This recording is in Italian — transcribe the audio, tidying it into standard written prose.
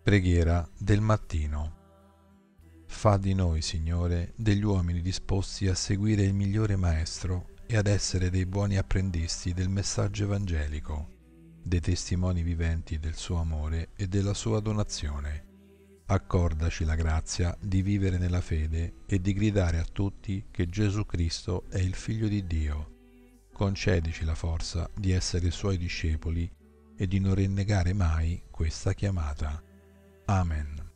Preghiera del mattino. Fa di noi, Signore, degli uomini disposti a seguire il migliore Maestro e ad essere dei buoni apprendisti del messaggio evangelico, dei testimoni viventi del suo amore e della sua donazione. Accordaci la grazia di vivere nella fede e di gridare a tutti che Gesù Cristo è il Figlio di Dio. Concedici la forza di essere Suoi discepoli e di non rinnegare mai questa chiamata. Amen.